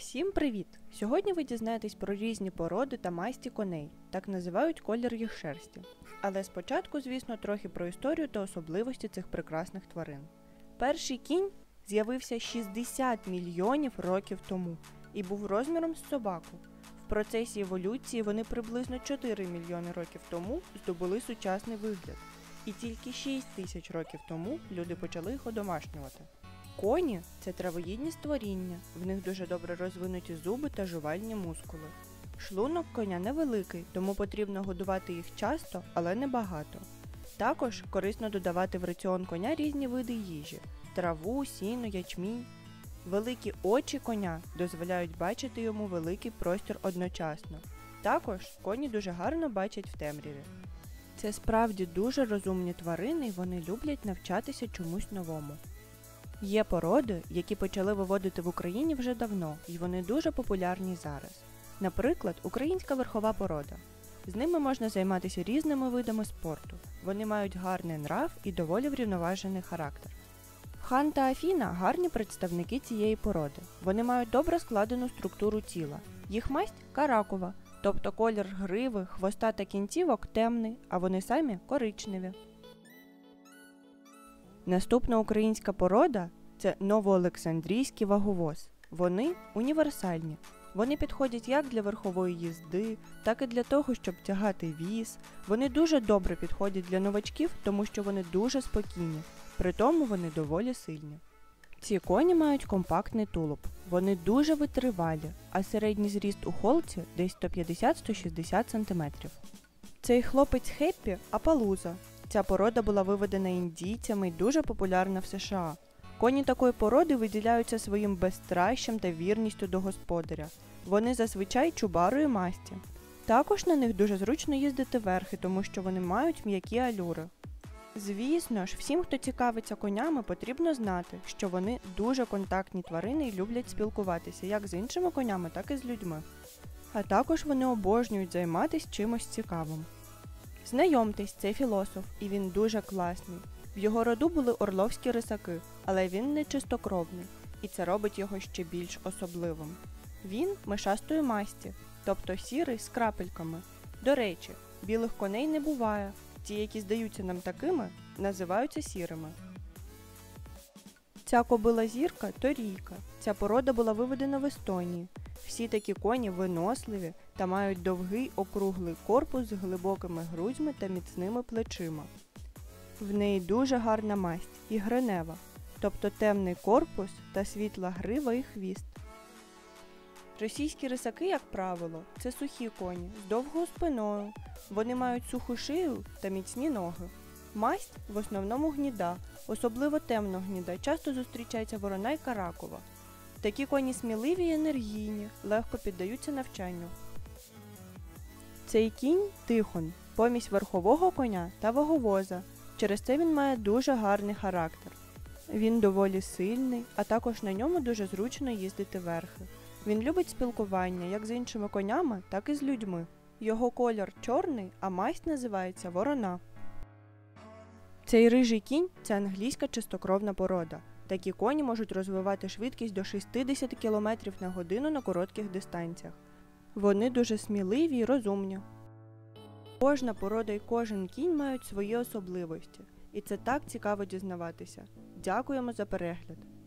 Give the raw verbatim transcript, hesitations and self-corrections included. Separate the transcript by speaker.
Speaker 1: Всім привіт! Сьогодні ви дізнаєтесь про різні породи та масті коней, так називають колір їх шерсті. Але спочатку, звісно, трохи про історію та особливості цих прекрасних тварин. Перший кінь з'явився шістдесят мільйонів років тому і був розміром з собаку. В процесі еволюції вони приблизно чотири мільйони років тому здобули сучасний вигляд. І тільки шість тисяч років тому люди почали їх одомашнювати. Коні – це травоїдні створіння, в них дуже добре розвинуті зуби та жувальні мускули. Шлунок коня невеликий, тому потрібно годувати їх часто, але не багато. Також корисно додавати в раціон коня різні види їжі – траву, сіно, ячмінь. Великі очі коня дозволяють бачити йому великий простір одночасно. Також коні дуже гарно бачать в темряві. Це справді дуже розумні тварини і вони люблять навчатися чомусь новому. Є породи, які почали виводити в Україні вже давно, і вони дуже популярні зараз. Наприклад, українська верхова порода. З ними можна займатися різними видами спорту. Вони мають гарний нрав і доволі врівноважений характер. Хан та Афіна – гарні представники цієї породи. Вони мають добре складену структуру тіла. Їх масть – каракова, тобто колір гриви, хвоста та кінцівок темний, а вони самі – коричневі. Наступна українська порода – це новоолександрійський ваговоз. Вони універсальні. Вони підходять як для верхової їзди, так і для того, щоб тягати віз. Вони дуже добре підходять для новачків, тому що вони дуже спокійні, при тому вони доволі сильні. Ці коні мають компактний тулуб. Вони дуже витривалі, а середній зріст у холці десь сто п'ятдесят - сто шістдесят сантиметрів. Цей хлопець Хеппі – Апалуза. Ця порода була виведена індійцями і дуже популярна в США. Коні такої породи виділяються своїм безстращем та вірністю до господаря. Вони зазвичай чубарої масті. Також на них дуже зручно їздити верхи, тому що вони мають м'які алюри. Звісно ж, всім, хто цікавиться конями, потрібно знати, що вони дуже контактні тварини і люблять спілкуватися як з іншими конями, так і з людьми. А також вони обожнюють займатися чимось цікавим. Знайомтесь, це філософ, і він дуже класний. В його роду були орловські рисаки, але він не чистокровний, і це робить його ще більш особливим. Він мишастої масті, тобто сірий з крапельками. До речі, білих коней не буває, ті, які здаються нам такими, називаються сірими. Ця кобила-зірка – торійка. Ця порода була виведена в Естонії. Всі такі коні виносливі та мають довгий округлий корпус з глибокими грудьми та міцними плечима. В неї дуже гарна масть і гринева, тобто темний корпус та світла грива і хвіст. Російські рисаки, як правило, це сухі коні з довгою спиною. Вони мають суху шию та міцні ноги. Масть в основному гніда, особливо темного гніда, часто зустрічається ворона й каракова. Такі коні сміливі й енергійні, легко піддаються навчанню. Цей кінь – Тихон, помість верхового коня та ваговоза. Через це він має дуже гарний характер. Він доволі сильний, а також на ньому дуже зручно їздити верхи. Він любить спілкування як з іншими конями, так і з людьми. Його колір чорний, а масть називається ворона. Цей рижий кінь – це англійська чистокровна порода. Такі коні можуть розвивати швидкість до шістдесят кілометрів на годину на коротких дистанціях. Вони дуже сміливі й розумні. Кожна порода і кожен кінь мають свої особливості. І це так цікаво дізнаватися. Дякуємо за перегляд!